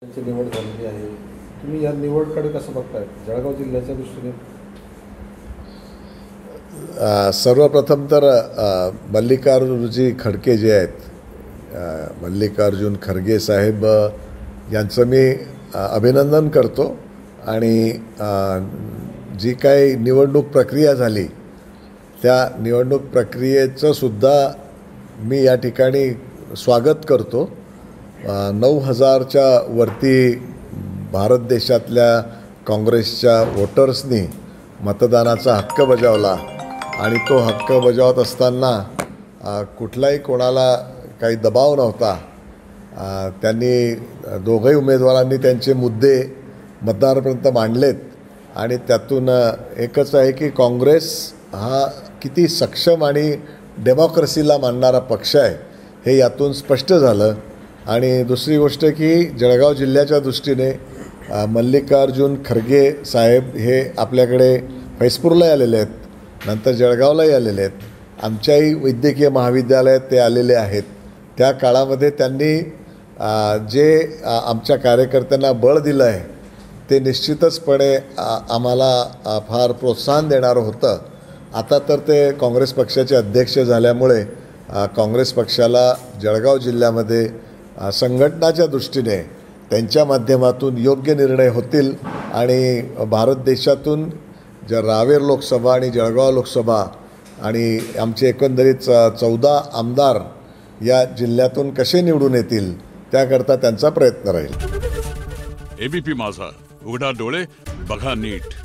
त्यांची निवड झालेली आहे. तुम्ही या निवडकडे कसं बघताय जळगाव जिल्ह्याच्या दृष्टीने? सर्वप्रथम तर मल्लिकार्जुनजी खडके जे आहेत, मल्लिकार्जुन खरगे साहेब यांचं मी अभिनंदन करतो. आणि जी काही निवडणूक प्रक्रिया झाली त्या निवडणूक प्रक्रियेचं सुद्धा मी या ठिकाणी स्वागत करतो. 9,000च्या वरती भारत देशातल्या काँग्रेसच्या वोटर्सनी मतदानाचा हक्क बजावला आणि तो हक्क बजावत असताना कुठलाही कोणाला काही दबाव नव्हता. त्यांनी दोघंही उमेदवारांनी त्यांचे मुद्दे मतदारापर्यंत मांडलेत आणि त्यातून एकच आहे की काँग्रेस हा किती सक्षम आणि डेमोक्रेसीला मानणारा पक्ष आहे हे यातून स्पष्ट झालं. आणि दुसरी गोष्ट की जळगाव जिल्ह्याच्या दृष्टीने मल्लिकार्जुन खरगे साहेब हे आपल्याकडे फैजपूरलाही आलेले आहेत, नंतर जळगावलाही आलेले आहेत, आमच्याही वैद्यकीय महाविद्यालयात ते आलेले आहेत. त्या काळामध्ये त्यांनी जे आमच्या कार्यकर्त्यांना बळ दिलं आहे ते निश्चितचपणे आम्हाला फार प्रोत्साहन देणारं होतं. आता तर ते काँग्रेस पक्षाचे अध्यक्ष झाल्यामुळे काँग्रेस पक्षाला जळगाव जिल्ह्यामध्ये संघटनाच्या दृष्टीने त्यांच्या माध्यमातून योग्य निर्णय होतील आणि भारत देशातून रावेर लोकसभा आणि जळगाव लोकसभा आणि आमचे एकंदरीत 14 आमदार या जिल्ह्यातून कसे निवडून येतील त्याकरता त्यांचा प्रयत्न राहील. एबीपी माझा, उघडा डोळे बघा नीट.